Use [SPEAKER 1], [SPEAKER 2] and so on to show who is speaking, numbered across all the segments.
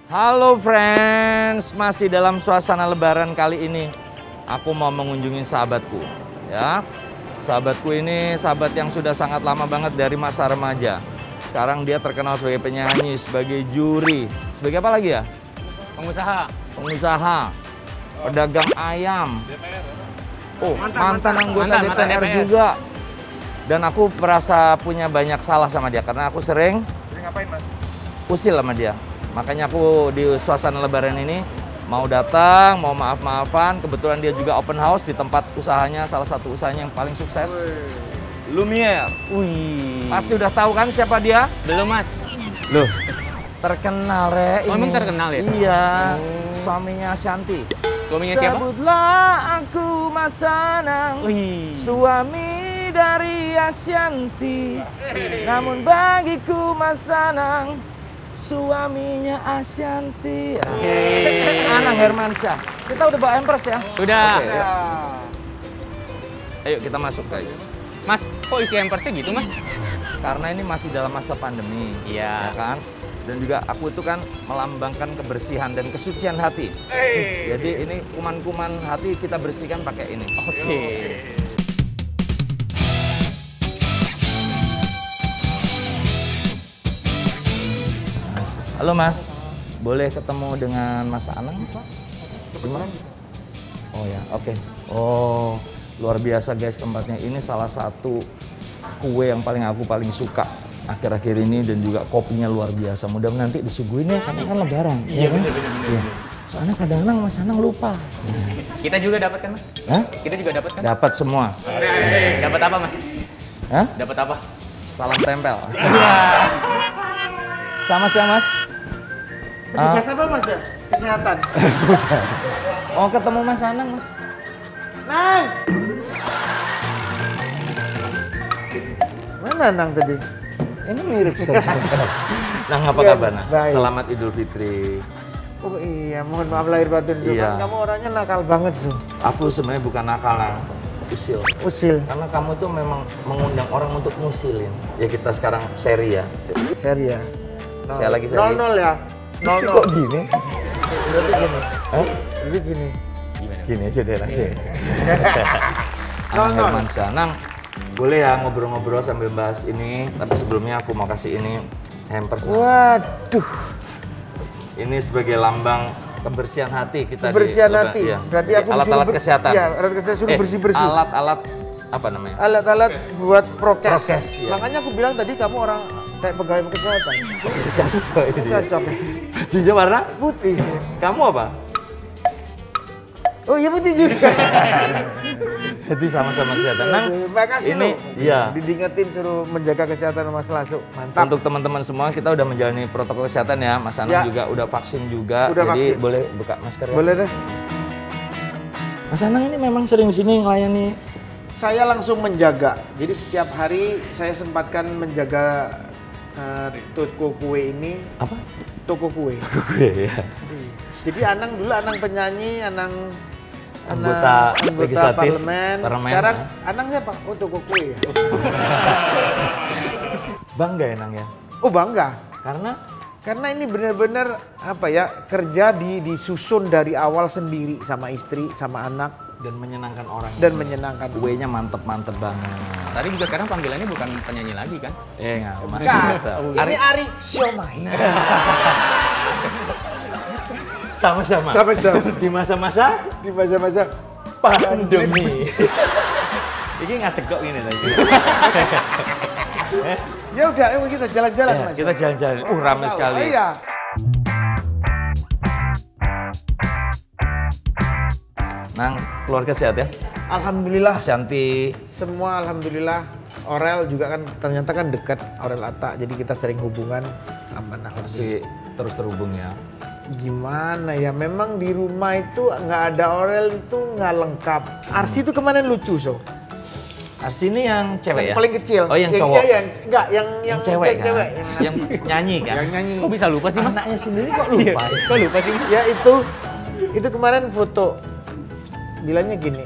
[SPEAKER 1] Halo friends, masih dalam suasana lebaran kali ini. Aku mau mengunjungi sahabatku, ya. Sahabatku ini sahabat yang sudah sangat lama banget dari masa remaja. Sekarang dia terkenal sebagai penyanyi, sebagai juri, sebagai apa lagi ya? Pengusaha, pedagang ayam. Oh, mantan anggota DPR juga. Dan aku merasa punya banyak salah sama dia karena aku sering
[SPEAKER 2] ngapain, Mas?
[SPEAKER 1] usil sama dia. Makanya aku di suasana lebaran ini mau datang, mau maaf-maafan. Kebetulan dia juga open house di tempat usahanya, salah satu usahanya yang paling sukses. Lumiere.
[SPEAKER 3] Wih.
[SPEAKER 1] Pasti udah tahu kan siapa dia?
[SPEAKER 3] Belum, Mas.
[SPEAKER 1] Loh, terkenal re ini.
[SPEAKER 3] Oh, emang terkenal ya?
[SPEAKER 1] Iya, suaminya Ashanti.
[SPEAKER 3] Suaminya siapa?
[SPEAKER 1] Sebutlah aku Mas Anang,
[SPEAKER 3] Wih.
[SPEAKER 1] suami dari Ashanti. Namun bagiku Mas Anang, suaminya Ashanti. Anang Hermansyah. Kita udah bawa Empress ya?
[SPEAKER 3] Udah.
[SPEAKER 1] Oke, yuk. Ayo kita masuk guys.
[SPEAKER 3] Mas, kok isi hampersnya gitu, Mas?
[SPEAKER 1] Karena ini masih dalam masa pandemi.
[SPEAKER 3] Iya.
[SPEAKER 1] Ya kan? Dan juga aku itu kan melambangkan kebersihan dan kesucian hati. Jadi ini kuman-kuman hati kita bersihkan pakai ini.
[SPEAKER 3] Oke.
[SPEAKER 1] Mas. Halo Mas, boleh ketemu dengan Mas Anang Pak? Gimana? Oh ya, oke. Oh, luar biasa guys tempatnya. Ini salah satu kue yang aku paling suka akhir-akhir ini, dan juga kopinya luar biasa. Mudah-mudahan nanti disuguhin ya, karena kan lebaran. Iya kan? Iya. Soalnya kadang-kadang Mas Anang lupa.
[SPEAKER 3] Kita juga dapat kan, Mas?
[SPEAKER 1] Hah?
[SPEAKER 3] Kita juga dapat kan?
[SPEAKER 1] Dapat semua.
[SPEAKER 3] Dapat apa, Mas?
[SPEAKER 1] Hah?
[SPEAKER 3] Dapat apa?
[SPEAKER 1] Salam tempel. Sama sih Mas.
[SPEAKER 2] Petugas apa, Mas ya? Kesehatan.
[SPEAKER 1] Oh, ketemu Mas Anang, Mas.
[SPEAKER 2] Nang! Mana Nang tadi?
[SPEAKER 1] Ini mirip Nang, apa
[SPEAKER 2] Iya,
[SPEAKER 1] kabar, Nang?
[SPEAKER 2] baik.
[SPEAKER 1] Selamat Idul Fitri.
[SPEAKER 2] Oh iya, mohon maaf lahir batin.
[SPEAKER 1] Iya.
[SPEAKER 2] Kamu orangnya nakal banget tuh.
[SPEAKER 1] Aku sebenarnya bukan nakal, Nang. Usil.
[SPEAKER 2] Usil.
[SPEAKER 1] Karena kamu tuh memang mengundang orang untuk ngusilin. Ya kita sekarang seri ya.
[SPEAKER 2] Seri ya.
[SPEAKER 1] Saya lagi seri.
[SPEAKER 2] 0-0 ya. 0-0.
[SPEAKER 1] Kok gini?
[SPEAKER 2] Berarti gini.
[SPEAKER 1] Hah?
[SPEAKER 2] Jadi gini.
[SPEAKER 1] Gini aja deh langsung. Anang
[SPEAKER 2] 0-0.
[SPEAKER 1] Hermansyah. Nang, boleh ya ngobrol-ngobrol sambil bahas ini. Tapi sebelumnya aku mau kasih ini hampers. Nang.
[SPEAKER 2] Waduh.
[SPEAKER 1] Ini sebagai lambang kebersihan hati kita.
[SPEAKER 2] Kebersihan
[SPEAKER 1] di
[SPEAKER 2] hati.
[SPEAKER 1] Iya.
[SPEAKER 2] Berarti
[SPEAKER 1] Jadi
[SPEAKER 2] aku
[SPEAKER 1] alat-alat kesehatan.
[SPEAKER 2] Iya, alat kesehatan suruh bersih-bersih.
[SPEAKER 1] Alat-alat apa namanya?
[SPEAKER 2] Alat-alat buat prokes.
[SPEAKER 1] Prokes, iya.
[SPEAKER 2] Makanya aku bilang tadi kamu orang kayak pegawai kesehatan.
[SPEAKER 1] Ini dia.
[SPEAKER 2] Cocok.
[SPEAKER 1] Bajunya warna
[SPEAKER 2] Putih.
[SPEAKER 1] kamu apa?
[SPEAKER 2] Oh iya putih juga.
[SPEAKER 1] Jadi sama-sama kesehatan. Nang,
[SPEAKER 2] Makasih
[SPEAKER 1] ini
[SPEAKER 2] loh.
[SPEAKER 1] iya.
[SPEAKER 2] Diingetin suruh menjaga kesehatan Mas Lasuk. Mantap.
[SPEAKER 1] Untuk teman-teman semua kita udah menjalani protokol kesehatan ya. Mas Anang
[SPEAKER 2] Ya.
[SPEAKER 1] juga udah vaksin juga.
[SPEAKER 2] Udah
[SPEAKER 1] Jadi
[SPEAKER 2] vaksin.
[SPEAKER 1] boleh buka masker ya.
[SPEAKER 2] Boleh deh.
[SPEAKER 1] Mas Anang ini memang sering di sini melayani.
[SPEAKER 2] Saya langsung menjaga. Jadi setiap hari saya sempatkan menjaga toko kue ini.
[SPEAKER 1] Apa?
[SPEAKER 2] Toko kue.
[SPEAKER 1] Gue ya.
[SPEAKER 2] Jadi Anang dulu Anang penyanyi, Anang
[SPEAKER 1] Anggota legislatif,
[SPEAKER 2] parlemen.
[SPEAKER 1] parlemen,
[SPEAKER 2] Sekarang
[SPEAKER 1] ya.
[SPEAKER 2] Anang siapa? Oh toko kue ya.
[SPEAKER 1] Bangga ya Nang ya?
[SPEAKER 2] Oh bangga.
[SPEAKER 1] Karena
[SPEAKER 2] Ini benar-benar apa ya, kerja disusun dari awal sendiri sama istri, sama anak,
[SPEAKER 1] dan menyenangkan orang.
[SPEAKER 2] dan menyenangkan.
[SPEAKER 1] kuenya mantep-mantep banget.
[SPEAKER 3] Tadi juga sekarang panggilannya bukan penyanyi lagi kan?
[SPEAKER 1] Enggak, masih
[SPEAKER 2] Bukan.
[SPEAKER 1] tetap.
[SPEAKER 2] Ini Ari Siomay.
[SPEAKER 1] Sama-sama.
[SPEAKER 2] Sama-sama.
[SPEAKER 1] Di masa-masa
[SPEAKER 2] Di masa-masa
[SPEAKER 1] pandemi. Ini ngadeg kok gini tadi.
[SPEAKER 2] Ya udah, ayo kita jalan-jalan
[SPEAKER 1] Ya,
[SPEAKER 2] Mas.
[SPEAKER 1] kita jalan-jalan. Ramai
[SPEAKER 2] Tahu.
[SPEAKER 1] sekali.
[SPEAKER 2] Iya.
[SPEAKER 1] Nang, keluarga sehat ya?
[SPEAKER 2] Alhamdulillah.
[SPEAKER 1] Ashanti.
[SPEAKER 2] Semua alhamdulillah. Aurel juga kan ternyata kan dekat, Aurel Atta. Jadi kita sering hubungan, aman alhamdulillah.
[SPEAKER 1] Masih terus terhubung ya.
[SPEAKER 2] Gimana ya, memang di rumah itu nggak ada Aurel itu nggak lengkap. Arsi itu kemarin lucu so.
[SPEAKER 1] Arsi ini yang cewek
[SPEAKER 2] Yang
[SPEAKER 1] ya?
[SPEAKER 2] paling kecil.
[SPEAKER 1] Oh yang cowok?
[SPEAKER 2] Iya, enggak, yang
[SPEAKER 1] cewek kan?
[SPEAKER 2] cewek.
[SPEAKER 1] Yang nyanyi kan?
[SPEAKER 2] Yang nyanyi.
[SPEAKER 3] Kok bisa lupa sih, Mas?
[SPEAKER 1] Anaknya sendiri kok lupa ya?
[SPEAKER 3] Kok lupa sih, Mas?
[SPEAKER 2] Ya itu kemarin foto. Bilangnya gini,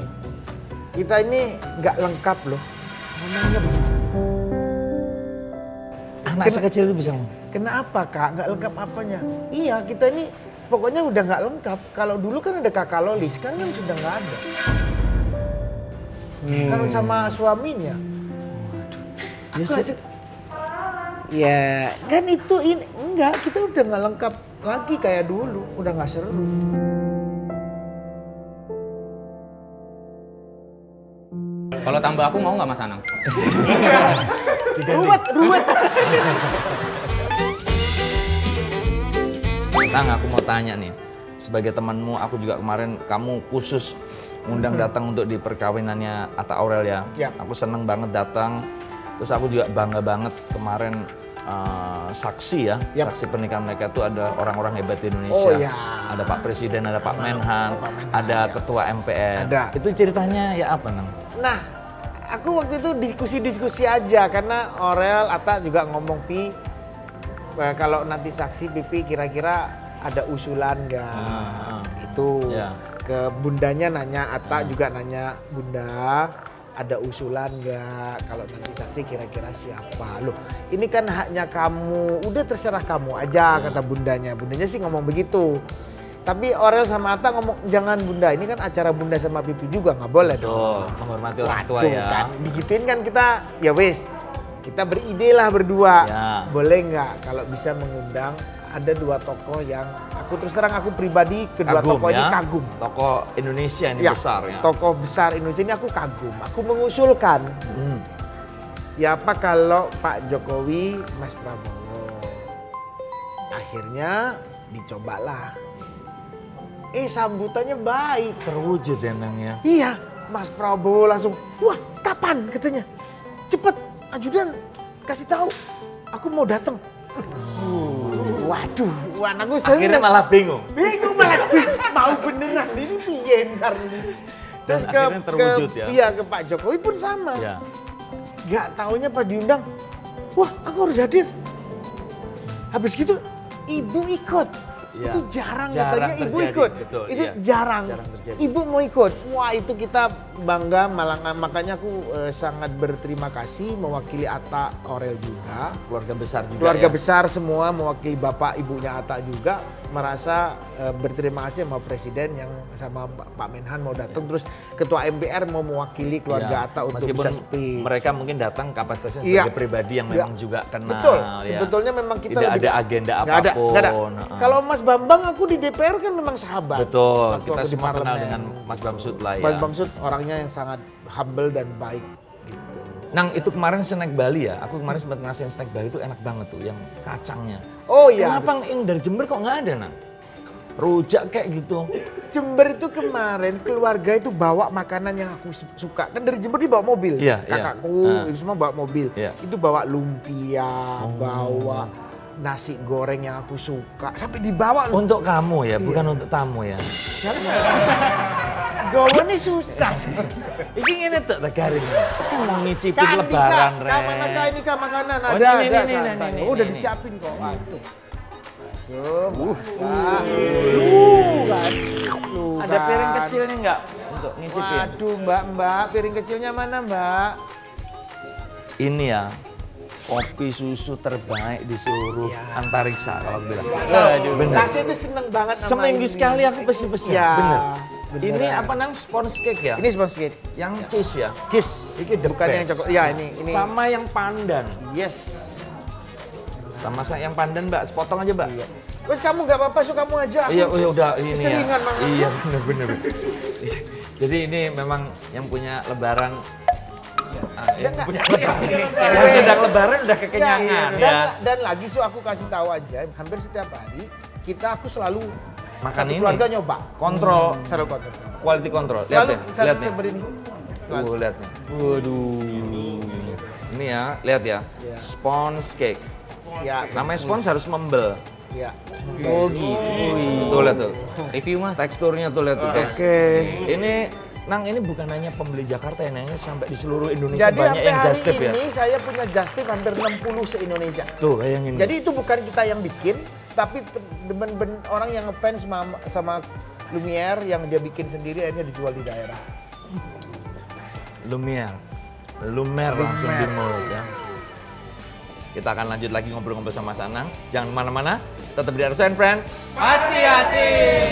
[SPEAKER 2] kita ini nggak lengkap loh. Ngomongnya begitu.
[SPEAKER 1] Anak sekecil itu bisa.
[SPEAKER 2] Kenapa kak? Nggak lengkap apanya? Iya kita ini pokoknya udah nggak lengkap. Kalau dulu kan ada kakak Loli, sekarang kan sudah nggak ada. Kan sama suaminya. Ya kan itu ini enggak, kita udah nggak lengkap lagi kayak dulu, udah nggak seru.
[SPEAKER 3] Kalau tambah aku mau nggak Mas Anang?
[SPEAKER 2] Ruwet.
[SPEAKER 1] Nang, aku mau tanya nih, sebagai temanmu, aku juga kemarin kamu khusus ngundang datang untuk di perkawinannya Atta Aurel ya.
[SPEAKER 2] Ya.
[SPEAKER 1] Aku seneng banget datang. Terus aku juga bangga banget kemarin saksi ya,
[SPEAKER 2] Yap.
[SPEAKER 1] saksi pernikahan mereka tuh ada orang-orang hebat di Indonesia.
[SPEAKER 2] Oh, ya.
[SPEAKER 1] Ada Pak Presiden, ada Pak Menhan,
[SPEAKER 2] Pak Menhan,
[SPEAKER 1] ada
[SPEAKER 2] ya.
[SPEAKER 1] Ketua MPR.
[SPEAKER 2] Ada.
[SPEAKER 1] Itu ceritanya ya apa, Nang?
[SPEAKER 2] Nah, aku waktu itu diskusi-diskusi aja karena Aurel, Atta juga ngomong Pi, kalau nanti saksi Pipi kira-kira ada usulan nggak? Itu
[SPEAKER 1] Ya.
[SPEAKER 2] ke bundanya nanya, Atta juga nanya Bunda, ada usulan nggak? Kalau nanti saksi kira-kira siapa? Loh, ini kan haknya kamu, udah terserah kamu aja kata bundanya. Bundanya sih ngomong begitu. Tapi Aurel sama Atta ngomong jangan Bunda, ini kan acara Bunda sama Pipi juga nggak boleh dong.
[SPEAKER 1] Tuh, menghormati orang tua
[SPEAKER 2] Waduh,
[SPEAKER 1] ya.
[SPEAKER 2] kan digituin kan kita ya wes kita beride lah berdua.
[SPEAKER 1] Ya.
[SPEAKER 2] Boleh nggak kalau bisa mengundang ada dua tokoh yang aku terus terang aku pribadi kedua tokoh ini kagum.
[SPEAKER 1] Tokoh Indonesia ini
[SPEAKER 2] Ya,
[SPEAKER 1] besar ya.
[SPEAKER 2] Tokoh besar Indonesia ini aku kagum. Aku mengusulkan ya apa kalau Pak Jokowi, Mas Prabowo. Akhirnya dicobalah. Sambutannya baik.
[SPEAKER 1] Terwujud ya, Nang ya.
[SPEAKER 2] Iya, Mas Prabowo langsung, wah kapan katanya? Cepet, ajudan kasih tahu, aku mau datang. Waduh, anakku seneng.
[SPEAKER 1] Akhirnya malah bingung.
[SPEAKER 2] Bingung malah, mau beneran ini piye ntar ini. Terus
[SPEAKER 1] Dan akhirnya terwujud ya.
[SPEAKER 2] Iya ke Pak Jokowi pun sama.
[SPEAKER 1] Ya.
[SPEAKER 2] Gak taunya pas diundang, wah aku harus hadir. Habis gitu, ibu ikut.
[SPEAKER 1] Iya.
[SPEAKER 2] Itu jarang
[SPEAKER 1] Jarang
[SPEAKER 2] katanya ibu
[SPEAKER 1] terjadi,
[SPEAKER 2] ikut.
[SPEAKER 1] betul,
[SPEAKER 2] Itu
[SPEAKER 1] iya.
[SPEAKER 2] jarang.
[SPEAKER 1] Jarang terjadi.
[SPEAKER 2] Ibu mau ikut. Wah itu kita bangga, malah makanya aku sangat berterima kasih mewakili Atta Aurel juga.
[SPEAKER 1] Keluarga besar juga
[SPEAKER 2] Keluarga
[SPEAKER 1] ya.
[SPEAKER 2] besar semua mewakili bapak ibunya Atta juga merasa berterima kasih sama presiden yang sama Pak Menhan mau datang, terus ketua MPR mau mewakili keluarga
[SPEAKER 1] Iya.
[SPEAKER 2] Atta untuk
[SPEAKER 1] Meskipun
[SPEAKER 2] bisa speech.
[SPEAKER 1] mereka mungkin datang kapasitasnya
[SPEAKER 2] Iya.
[SPEAKER 1] sebagai pribadi yang
[SPEAKER 2] Iya.
[SPEAKER 1] memang juga kenal.
[SPEAKER 2] Betul,
[SPEAKER 1] ya.
[SPEAKER 2] sebetulnya memang kita
[SPEAKER 1] tidak
[SPEAKER 2] lebih
[SPEAKER 1] ada agenda
[SPEAKER 2] nggak ada,
[SPEAKER 1] apapun.
[SPEAKER 2] nggak ada.
[SPEAKER 1] Heeh.
[SPEAKER 2] Kalau Mas Bambang aku di DPR kan memang sahabat.
[SPEAKER 1] Betul,
[SPEAKER 2] Waktu
[SPEAKER 1] kita
[SPEAKER 2] aku di
[SPEAKER 1] semua kenal
[SPEAKER 2] parlemen.
[SPEAKER 1] dengan Mas Bamsud lah ya.
[SPEAKER 2] Mas Bamsud orangnya yang sangat humble dan baik gitu.
[SPEAKER 1] Nang, itu kemarin snack Bali ya, aku kemarin sempat ngasihin snack Bali itu enak banget tuh, yang kacangnya.
[SPEAKER 2] Oh iya.
[SPEAKER 1] Kenapa yang dari Jember kok nggak ada, Nang? Rujak kayak gitu.
[SPEAKER 2] Jember itu kemarin keluarga itu bawa makanan yang aku suka. Kan dari Jember dia bawa mobil.
[SPEAKER 1] Iya, iya.
[SPEAKER 2] Kakakku itu semua bawa mobil.
[SPEAKER 1] Iya.
[SPEAKER 2] Itu bawa lumpia, bawa nasi goreng yang aku suka. Sampai dibawa loh.
[SPEAKER 1] Untuk kamu ya,
[SPEAKER 2] Iya.
[SPEAKER 1] bukan untuk tamu ya.
[SPEAKER 2] Gawe ini susah.
[SPEAKER 1] Ini ngene tuh negarin. Kan mau ngicipin
[SPEAKER 2] Kan
[SPEAKER 1] lebaran,
[SPEAKER 2] Dika,
[SPEAKER 1] Ren.
[SPEAKER 2] mana kah ini kah makanan?
[SPEAKER 1] Oh,
[SPEAKER 2] Ada,
[SPEAKER 1] ini,
[SPEAKER 2] ada.
[SPEAKER 1] ini,
[SPEAKER 2] santai.
[SPEAKER 1] ini,
[SPEAKER 2] Oh, udah
[SPEAKER 1] ini.
[SPEAKER 2] disiapin kok. Waduh.
[SPEAKER 1] Ada piring kecilnya nggak untuk ngicipin?
[SPEAKER 2] Waduh mbak, piring kecilnya mana mbak?
[SPEAKER 1] Ini ya, kopi susu terbaik di seluruh antariksa kalau aku bilang. Bener.
[SPEAKER 2] Tasya itu seneng banget sama
[SPEAKER 1] Seminggu
[SPEAKER 2] ini.
[SPEAKER 1] sekali aku pesen-pesen.
[SPEAKER 2] Iya,
[SPEAKER 1] Bener.
[SPEAKER 2] beneran.
[SPEAKER 1] Ini apa nang sponge cake ya?
[SPEAKER 2] Ini sponge cake.
[SPEAKER 1] Yang cheese ya?
[SPEAKER 2] Cheese.
[SPEAKER 1] Ini the
[SPEAKER 2] Bukan yang
[SPEAKER 1] best.
[SPEAKER 2] coklat. Ya ini.
[SPEAKER 1] Sama yang pandan.
[SPEAKER 2] Yes.
[SPEAKER 1] Sama yang pandan mbak, sepotong aja mbak.
[SPEAKER 2] Iya. Terus kamu gak apa-apa, so kamu aja.
[SPEAKER 1] Iya, oh ya udah ini
[SPEAKER 2] Keseringan
[SPEAKER 1] ya.
[SPEAKER 2] banget.
[SPEAKER 1] Iya bener-bener. Jadi ini memang yang punya lebaran. Yang
[SPEAKER 2] enggak.
[SPEAKER 1] punya lebaran. Yang sedang lebaran udah kekenyangan ya.
[SPEAKER 2] Dan lagi so aku kasih tahu aja, hampir setiap hari aku selalu
[SPEAKER 1] Makan
[SPEAKER 2] satu
[SPEAKER 1] ini.
[SPEAKER 2] keluarga nyoba.
[SPEAKER 1] Kontrol,
[SPEAKER 2] Selalu kontrol.
[SPEAKER 1] quality control. Lihat
[SPEAKER 2] Selalu
[SPEAKER 1] nih, lihat nih.
[SPEAKER 2] seperti ini. Selalu.
[SPEAKER 1] Lihat nih. Waduh. Ini ya, lihat ya.
[SPEAKER 2] Iya.
[SPEAKER 1] Sponge cake.
[SPEAKER 2] Ya,
[SPEAKER 1] Namanya sponge harus membel.
[SPEAKER 2] ya.
[SPEAKER 1] Oh gitu. Tuh lihat tuh.
[SPEAKER 3] Review Mas.
[SPEAKER 1] Teksturnya tuh lihat tuh guys.
[SPEAKER 2] Oke.
[SPEAKER 1] Ini Nang, ini bukan hanya pembeli Jakarta ya, Nang, ini sampai di seluruh Indonesia
[SPEAKER 2] Jadi
[SPEAKER 1] banyak
[SPEAKER 2] sampai
[SPEAKER 1] yang
[SPEAKER 2] hari
[SPEAKER 1] just tip ya.
[SPEAKER 2] ini saya punya just tip hampir 60 se-Indonesia.
[SPEAKER 1] Tuh, bayangin.
[SPEAKER 2] Jadi itu bukan kita yang bikin, tapi orang yang ngefans sama Lumiere yang dia bikin sendiri akhirnya dijual di daerah.
[SPEAKER 1] Lumiere langsung di mulut ya. Kita akan lanjut lagi ngobrol-ngobrol sama Mas Anang. Jangan kemana-mana, tetap di RSN Friend.
[SPEAKER 3] Pasti asik.